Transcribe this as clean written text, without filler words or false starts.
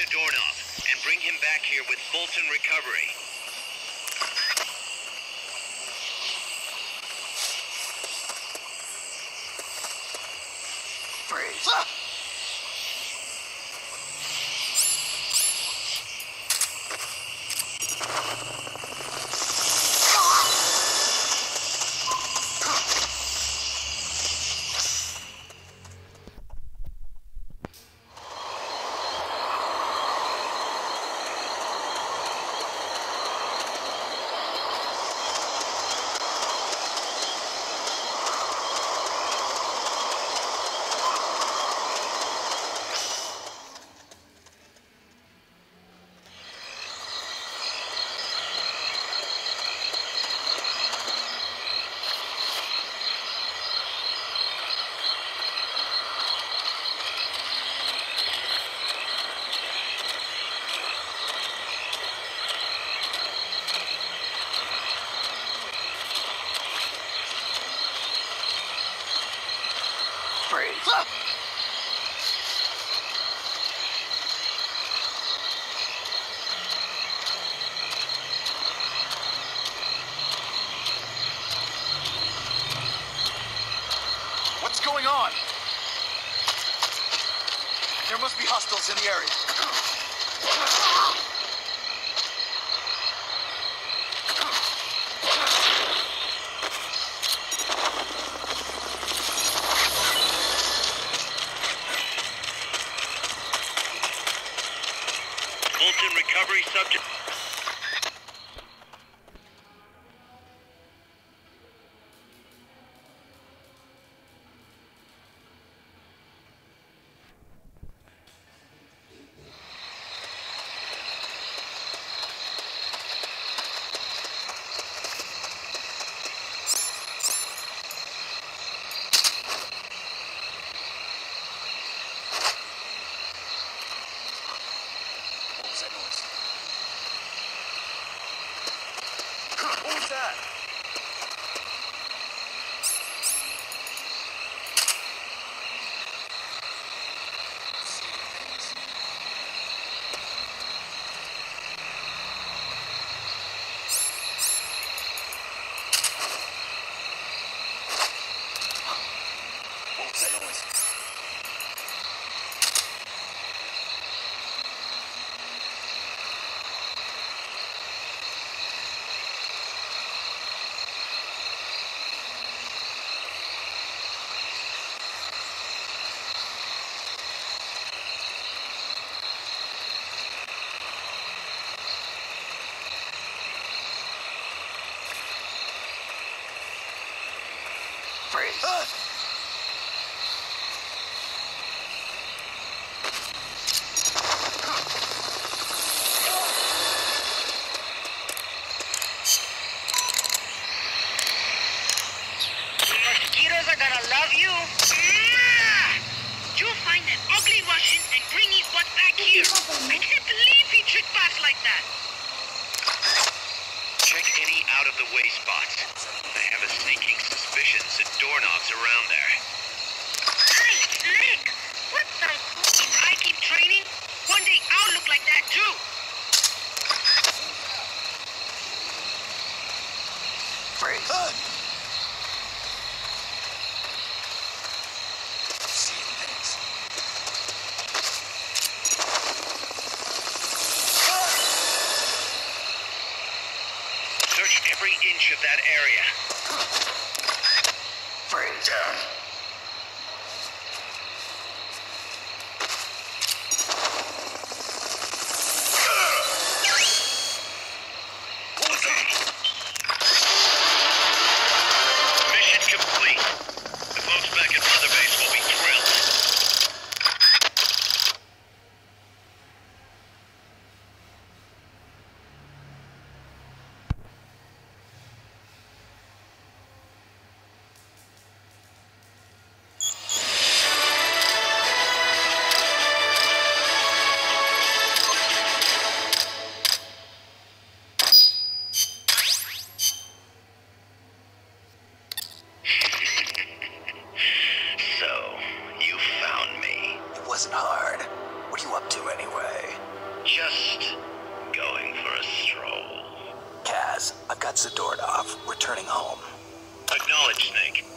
Zadornov and bring him back here with Fulton recovery. Freeze. What's going on? There must be hostiles in the area. Fulton recovery subject. What was that? What was that noise? Freeze. Mosquitoes are gonna love you. You'll find that ugly Russian and bring his butt back here. I can't believe he tricked us like that. Check any out-of-the-way spots. I have a sneaking suspicion Zadorov's around there. Hey, Nick! What the If I keep training, one day I'll look like that too. Freeze. Seeing things. Search every inch of that area. Freeze. Down. Mission complete. The folks back at Mother Base will be thrilled. Wasn't hard. What are you up to anyway? Just going for a stroll. Kaz, I've got Zadornov returning home. Acknowledge, Snake.